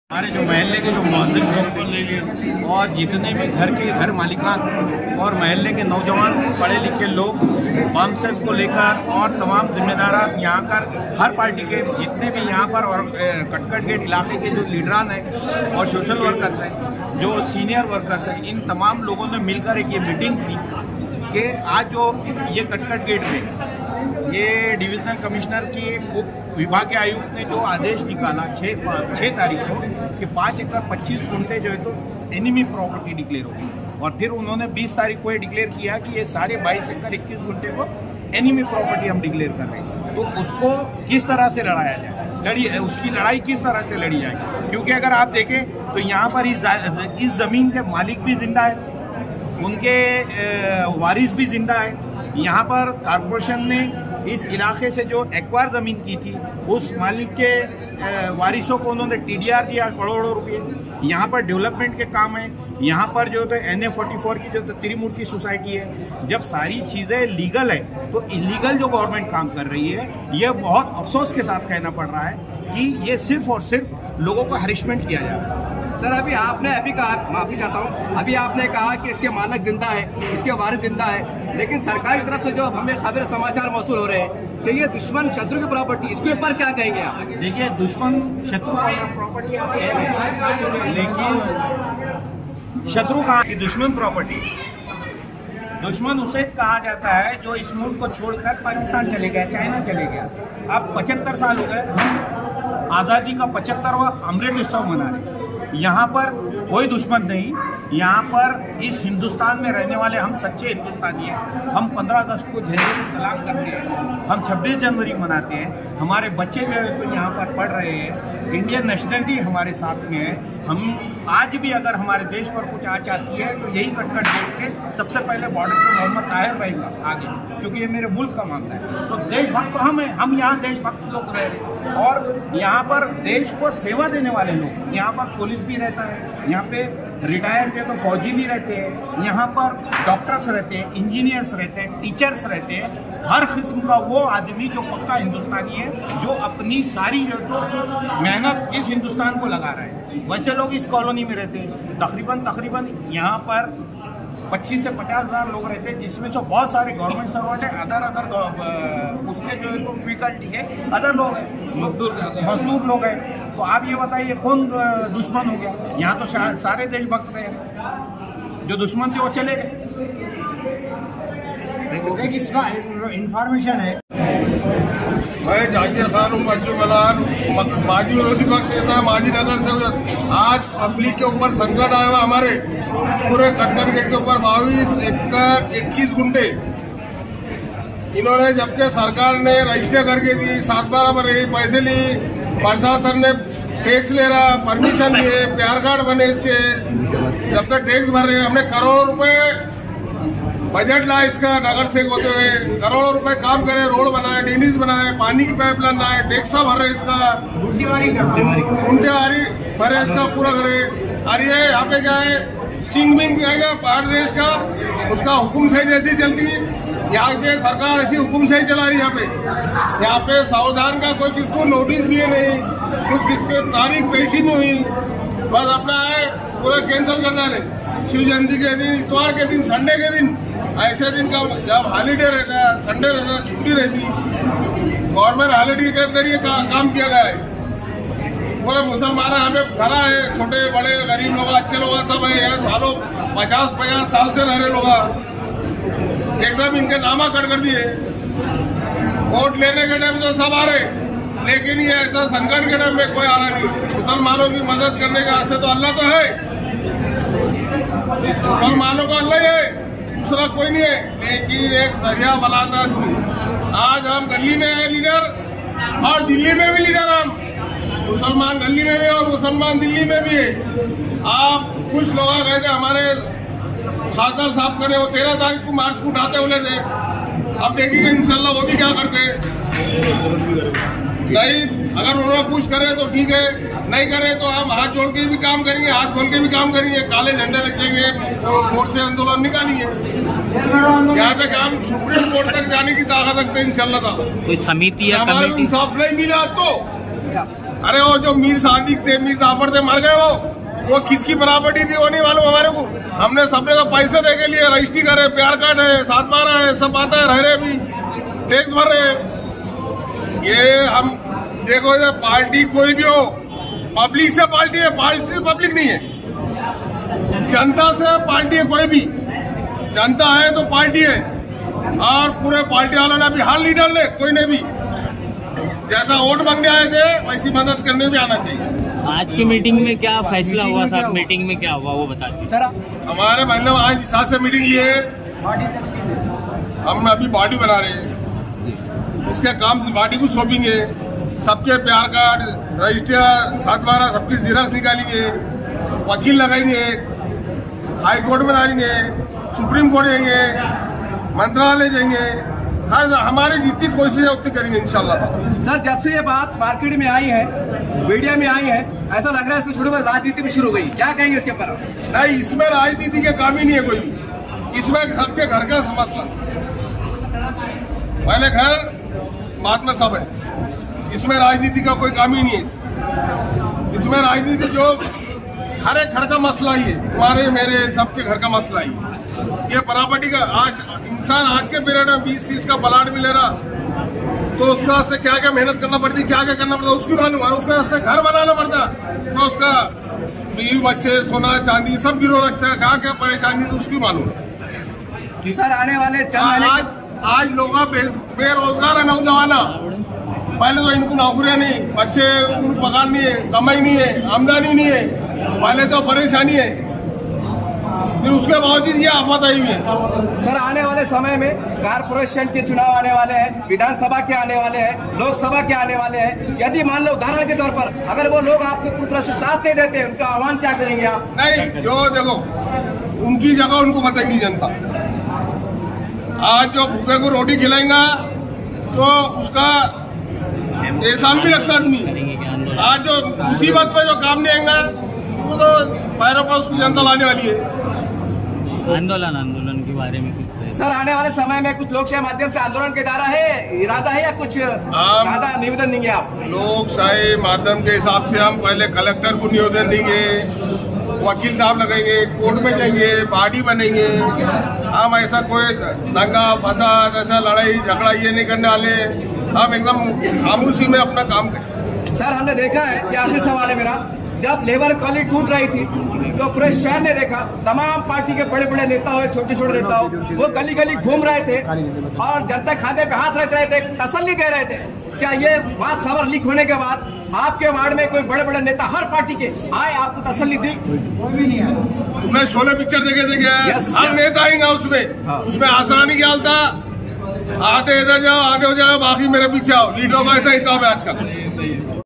हमारे जो महल्ले के जो मौजूद लोग और जितने भी घर मालिकान और महल्ले के नौजवान पढ़े लिखे लोग बामसेफ को लेकर और तमाम जिम्मेदार यहाँ कर हर पार्टी के जितने भी यहाँ पर और कटकट गेट इलाके के जो लीडरान हैं और सोशल वर्कर्स हैं, जो सीनियर वर्कर्स हैं, इन तमाम लोगों ने मिलकर एक ये मीटिंग की कि आज जो ये कटकट गेट में ये डिविजनल कमिश्नर की उप विभाग के आयुक्त ने जो आदेश निकाला 6 तारीख को कि 5 एकड़ 25 गुंठे जो है तो एनिमी प्रॉपर्टी डिक्लेयर होगी, और फिर उन्होंने 20 तारीख को ये डिक्लेयर किया कि ये सारे 22 एकड़ 21 गुंठे को एनिमी प्रॉपर्टी हम डिक्लेयर कर रहे हैं। तो उसको किस तरह से लड़ाया जाए, उसकी लड़ाई किस तरह से लड़ी जाएगी, क्योंकि अगर आप देखें तो यहाँ पर इस जमीन के मालिक भी जिंदा है, उनके वारिस भी जिंदा है। यहाँ पर कॉर्पोरेशन ने इस इलाके से जो एक्वायर जमीन की थी उस मालिक के वारिसों को उन्होंने टीडीआर दिया करोड़ों रुपए। यहाँ पर डेवलपमेंट के काम है, यहाँ पर जो तो NA44 की जो तो त्रिमूर्ति सोसाइटी है। जब सारी चीजें लीगल है तो इलीगल जो गवर्नमेंट काम कर रही है, ये बहुत अफसोस के साथ कहना पड़ रहा है कि ये सिर्फ और सिर्फ लोगों को हरिशमेंट किया जा रहा है। सर अभी कहा, माफी चाहता हूँ, अभी आपने कहा कि इसके मालिक जिंदा है, इसके वारिस जिंदा है, लेकिन सरकार की तरफ से जो हमें खबर समाचार मौसूल हो रहे हैं कि ये दुश्मन शत्रु की प्रॉपर्टी, इसके ऊपर क्या कहेंगे आप? देखिए, दुश्मन शत्रु प्रॉपर्टी आप कह रहे हैं, लेकिन शत्रु कहाँ की दुश्मन प्रॉपर्टी? दुश्मन उसे कहा जाता है जो इस मुल्क को छोड़कर पाकिस्तान चले गया, चाइना चले गया। अब 75 साल हो गए, आज़ादी का 75वां अमृत उत्सव मना रहे। यहाँ पर कोई दुश्मन नहीं, यहाँ पर इस हिंदुस्तान में रहने वाले हम सच्चे हिंदुस्तानी हैं। हम 15 अगस्त को झंडे को सलाम करते हैं, हम 26 जनवरी मनाते हैं, हमारे बच्चे जो है तो यहाँ पर पढ़ रहे हैं, इंडियन नेशनलिटी हमारे साथ में है। हम आज भी अगर हमारे देश पर कुछ आ चाहती है तो यही कटकट गेट के सबसे पहले बॉर्डर पर मोहम्मद ताहिर भाई का आगे, क्योंकि ये मेरे मुल्क का मामला है। तो देशभक्त तो हम हैं, हम यहाँ देशभक्त लोग रह रहे हैं, और यहाँ पर देश को सेवा देने वाले लोग, यहाँ पर पुलिस भी रहता है, यहाँ पे रिटायर्ड के तो फौजी भी रहते हैं, यहाँ पर डॉक्टर्स रहते हैं, इंजीनियर्स रहते हैं, टीचर्स रहते हैं, हर किस्म का वो आदमी जो पक्का हिंदुस्तानी है, जो अपनी सारी जो तो मेहनत इस हिंदुस्तान को लगा रहा है। वैसे लोग इस कॉलोनी में रहते हैं, तकरीबन यहाँ पर 25 से 50 हज़ार लोग रहते हैं, जिसमें से बहुत सारे गवर्नमेंट सर्वेंट है, अदर उसके जो है तो फैकल्टी है, अदर लोग हैं, मजदूर लोग हैं। तो आप ये बताइए कौन दुश्मन हो गया? यहाँ तो सारे देशभक्त रहे, जो दुश्मन थे वो चले गए। एक इसका इंफॉर्मेशन है, मैं जहांगीर खान हूँ, माजी विरोधी पक्ष नेता माजी नगर से। आज पब्लिक के ऊपर संकट आया हुआ, हमारे पूरे कटकट गेट के ऊपर 22 एकड़ 21 गुंठे इन्होंने, जबकि सरकार ने रजिस्टर करके दी, 7/12 पर पैसे ली, प्रशासन ने टैक्स ले रहा, परमिशन लिए, प्यार कार्ड बने इसके, जब तक टैक्स भर रहे, हमने करोड़ों रुपए बजट ला इसका, नगर से होते हुए करोड़ों रुपए काम करे, रोड बनाए, ड्रेनेज बनाए, पानी की पाइपलाइन लाए, टैक्सा भरे इसका, गुंडेवारी भरे इसका पूरा करे। और ये यहाँ पे क्या है, चिंगमिंग आएगा बाहर देश का, उसका हुक्म से जैसी चलती है, यहाँ के सरकार ऐसी हुक्म से ही चला रही। यहाँ पे सावधान का कोई किसको नोटिस दिए नहीं, कुछ किसके तारीख पेशी नहीं हुई, बस अपना है पूरा कैंसिल कर डाले। शिव जयंती के दिन, इतवार के दिन, संडे के दिन, ऐसे दिन का जब हॉलीडे रहता है, संडे रहता है, छुट्टी रहती, गवर्नमेंट हॉलीडे के अंदर ये काम किया गया है। पूरे मुसलमान यहाँ पे खड़ा है, छोटे बड़े गरीब लोग, अच्छे लोग सब है, सालों 50 साल से रह रहे लोग, एकदम इनके नामा कट कर दिए। वोट लेने के टाइम तो सब आ रहे, लेकिन ये ऐसा संकट के टाइम में कोई आ रहा नहीं। मुसलमानों की मदद करने का आस्ते तो अल्लाह तो है, मुसलमानों का अल्लाह ही है, दूसरा कोई नहीं है, लेकिन एक जरिया बनाता। आज हम गली में है लीडर, और दिल्ली में भी लीडर, हम मुसलमान गली में भी और मुसलमान दिल्ली में भी है। आप कुछ लोग गए थे हमारे खासदार साहब करे, वो 13 तारीख को मार्च को उठाते बोले थे, अब देखेंगे इंशाल्लाह वो भी क्या करते नहीं। अगर उन्होंने कुछ करे तो ठीक है, नहीं करे तो हम हाथ जोड़ के भी काम करेंगे, हाथ खोल के भी काम करेंगे, काले झंडे रखेंगे, मोर्चे आंदोलन निकालेंगे। यहाँ तक हम सुप्रीम कोर्ट तक जाने की ताकत रखते हैं इंशाल्लाह। कोई समिति या हमारे इंसाफ नहीं मिला तो चाहेंगे आप? अरे वो जो मीर सादिक थे, मीर जाफर थे, मर गए वो किसकी प्रॉपर्टी थी वो नहीं मालूम हमारे को। हमने सबने को पैसे दे के लिए रजिस्ट्री करे, प्यार कार्ड है, 7/12 है, सब आता है, रह रहे भी टैक्स भर रहे। ये हम देखो, ये पार्टी कोई भी हो, पब्लिक से पार्टी है, पार्टी से पब्लिक नहीं है, जनता से पार्टी है। कोई भी जनता है तो पार्टी है, और पूरे पार्टी वालों ने अभी हर लीडर ने कोई ने भी जैसा वोट मांगने आए थे वैसी मदद करने भी आना चाहिए। आज की मीटिंग में क्या फैसला हुआ सर? मीटिंग में क्या हुआ वो बता दीजिए सर। हमारे महिला आज साथ से मीटिंग लिए, हम अभी बॉडी बना रहे हैं, इसके काम बॉडी को सौंपेंगे, सबके प्यार कार्ड, रजिस्टर, 7/12 सबकी जीराक्स निकालेंगे, वकील लगाएंगे, हाई कोर्ट में डालेंगे, सुप्रीम कोर्ट जाएंगे, मंत्रालय जाएंगे, हर हमारी जितनी कोशिश है उतनी करेंगे इंशाल्लाह। सर, जब से ये बात मार्केट में आई है, मीडिया में आई है, ऐसा लग रहा है इसमें छोटी बहुत राजनीति भी शुरू हो गई, क्या कहेंगे इसके ऊपर? नहीं, इसमें राजनीति के काम ही नहीं है कोई, इसमें सबके घर का मसला, पहले घर बाद में सब है, इसमें राजनीति का कोई काम ही नहीं है। इसमें राजनीति जो हर एक घर का मसला ही है, तुम्हारे मेरे सबके घर का मसला ही है। ये प्रॉपर्टी का आज इंसान आज के पीरियड में 20-30 का प्लाट भी ले रहा, तो उसके वास्ते क्या क्या मेहनत करना पड़ती, क्या क्या करना पड़ता उसकी मालूम है। उसके वास्ते घर बनाना पड़ता तो उसका बीवी बच्चे सोना चांदी सब गिरो रखता है, क्या क्या परेशानी तो उसकी मालूम है। सर, आने वाले आज लोग बेरोजगार है, नौजवाना, पहले तो इनको नौकरियां नहीं, बच्चे उनको पगार नहीं है, कमाई नहीं है, आमदनी नहीं है, पहले तो परेशानी है, फिर उसके बावजूद ये आफत आई हुई है। सर, आने वाले समय में कारपोरेशन के चुनाव आने वाले हैं, विधानसभा के आने वाले हैं, लोकसभा के आने वाले हैं, यदि मान लो उदाहरण के तौर पर अगर वो लोग आपके पूरी तरह से साथ नहीं देते, उनका आह्वान क्या करेंगे आप? नहीं, जो देखो उनकी जगह उनको बताएंगी जनता। आज जो भूखे को रोटी खिलाएगा तो उसका एहसान भी लगता आदमी। आज जो मुसीबत में जो काम नहीं आएगा वो तो पैरों पर उसकी जनता लाने वाली है। आंदोलन के बारे में कुछ? सर, आने वाले समय में कुछ लोकशाही माध्यम से आंदोलन का इरादा है या कुछ ज्यादा निवेदन देंगे आप? लोकशाही माध्यम के हिसाब से हम पहले कलेक्टर को निवेदन देंगे, वकील साहब लगाएंगे, कोर्ट में जाएंगे, पार्टी बनेंगे। हम ऐसा कोई दंगा फसाद, ऐसा लड़ाई झगड़ा ये नहीं करने वाले, हम एकदम खामोशी में अपना काम करें। सर, हमने देखा है कि आखिरी सवाल है मेरा, जब लेबर कॉलोनी टूट रही थी तो पूरे शहर ने देखा, तमाम पार्टी के बड़े बड़े नेता हो, छोटे छोटे नेता हो, वो गली गली घूम रहे थे और जनता खाते पे हाथ रख रहे थे, तसल्ली दे रहे थे। क्या ये बात खबर लीक होने के बाद आपके वार्ड में कोई बड़े बड़े नेता हर पार्टी के आए, आपको तसल्ली दी? कोई भी नहीं आया। तुमने शोले पिक्चर देखे थे क्या? हर नेता आएगा उसमें आसरा नहीं क्या, आते इधर जाओ, आगे हो जाओ, बाकी मेरे पीछे आओ। लीडरों का ऐसा हिसाब है आज का।